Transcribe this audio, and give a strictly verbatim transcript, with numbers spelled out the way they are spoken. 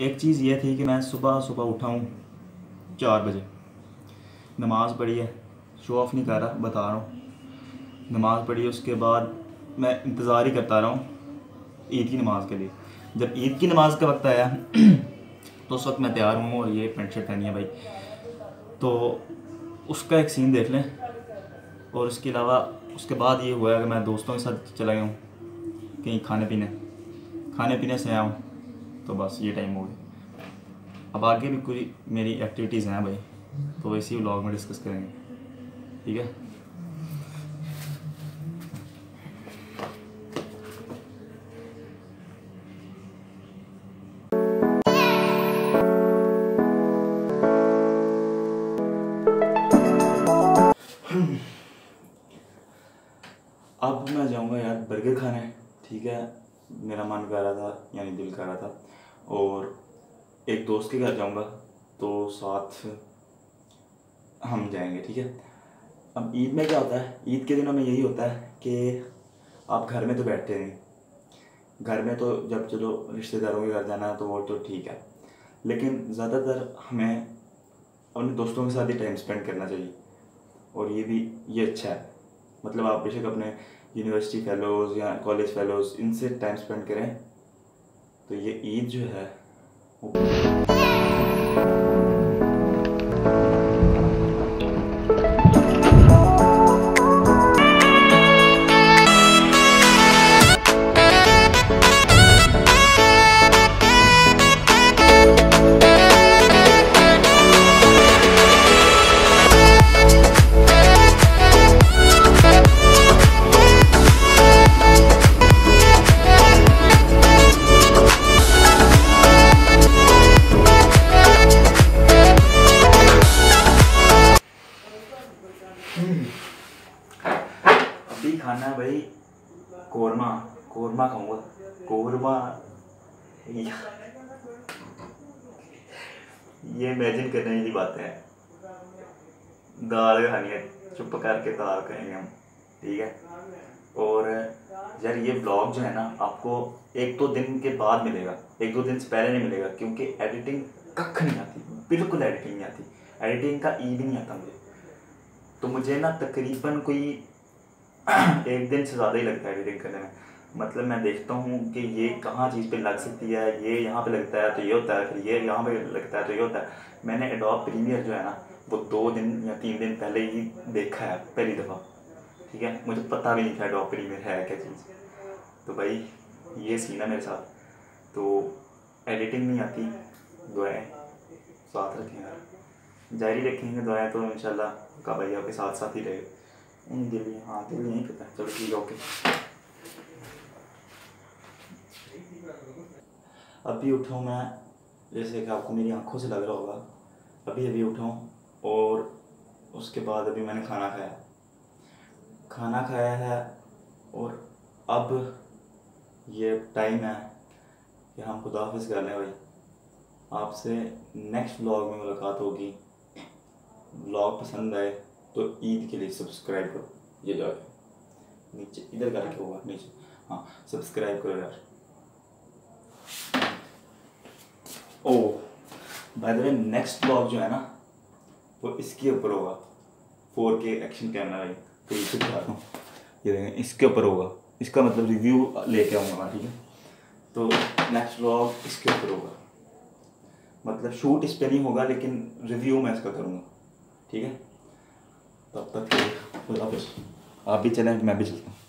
एक चीज़ ये थी कि मैं सुबह सुबह उठा हूँ चार बजे, नमाज़ पढ़ी है, शो ऑफ नहीं कर रहा, बता रहा हूँ। नमाज़ पढ़ी, उसके बाद मैं इंतज़ार ही करता रहा हूँ ईद की नमाज़ के लिए। जब ईद की नमाज़ का वक्त आया तो उस वक्त मैं तैयार हूँ और ये पेंट शर्ट पहनी है भाई, तो उसका एक सीन देख लें। और उसके अलावा उसके बाद ये हुआ कि मैं दोस्तों के साथ चला गया हूँ कहीं खाने पीने खाने पीने से आया हूँ, तो बस ये टाइम हो गया। अब आगे भी कोई मेरी एक्टिविटीज़ हैं भाई, तो इसी व्लॉग में डिस्कस करेंगे, ठीक है। अब मैं जाऊंगा यार बर्गर खाने, ठीक है। मेरा मन कर रहा था, यानी दिल कर रहा था, और एक दोस्त के घर जाऊंगा, तो साथ हम जाएंगे, ठीक है। अब ईद में क्या होता है, ईद के दिनों में यही होता है कि आप घर में तो बैठते नहीं, घर में तो जब चलो रिश्तेदारों के घर जाना है तो वो तो ठीक है, लेकिन ज़्यादातर हमें अपने दोस्तों के साथ ही टाइम स्पेंड करना चाहिए। और ये भी ये अच्छा है, मतलब आप बेशक अपने यूनिवर्सिटी फेलोज़ या कॉलेज फेलोज़ इनसे टाइम स्पेंड करें, तो ये ईद जो है वो अभी खाना है भाई कोरमा कोरमा खाऊंगा कोरमा। ये इमेजिन करने की बातें हैं, दाल खानी है, चुप करके दाल खाएंगे हम, ठीक है। और यार ये ब्लॉग जो है ना आपको एक दो दिन के बाद मिलेगा, एक दो दिन से पहले नहीं मिलेगा, क्योंकि एडिटिंग कख नहीं आती, बिल्कुल एडिटिंग नहीं आती, एडिटिंग का ई भी नहीं आता मुझे। तो मुझे ना तकरीबन कोई एक दिन से ज़्यादा ही लगता है एडिटिंग करने में। मतलब मैं देखता हूँ कि ये कहाँ चीज़ पे लग सकती है, ये यहाँ पे लगता है तो ये होता है, फिर ये यहाँ पे लगता है तो ये होता है। मैंने एडोब प्रीमियर जो है ना वो दो दिन या तीन दिन पहले ही देखा है पहली दफ़ा, ठीक है। मुझे पता भी नहीं था एडोब प्रीमियर है क्या चीज़। तो भाई ये सीन है मेरे साथ, तो एडिटिंग नहीं आती, दुआएं साथ रखें यार, जारी रखेंगे दुआएं तो इंशाल्लाह का भाई आपके साथ साथ ही रहेगा। दिल हाँ दिल नहीं पता, चलो ठीक है, ओके। अभी उठा हूँ मैं, जैसे कि आपको मेरी आंखों से लग रहा होगा, अभी अभी उठा हूँ, और उसके बाद अभी मैंने खाना खाया खाना खाया है और अब ये टाइम है कि हम खुदा हाफिज़ कर लें भाई। आपसे नेक्स्ट व्लॉग में मुलाकात होगी। व्लॉग पसंद आए तो ईद के लिए सब्सक्राइब करो, ये जो है नीचे इधर करके होगा नीचे, हाँ सब्सक्राइब करो यार। Oh by the way next blog जो है ना वो इसके ऊपर होगा, फोर के एक्शन कैमरा है, तो इसे दिखा रहा हूँ, ये देखें इसके ऊपर होगा, इसका मतलब रिव्यू लेके आऊँगा, ठीक है। तो नेक्स्ट ब्लॉग इसके ऊपर होगा, मतलब शूट इस पर नहीं होगा लेकिन रिव्यू मैं इसका करूँगा, ठीक है। तब तक खुदा हाफिज़। आप भी चलें, मैं भी चलता हूँ।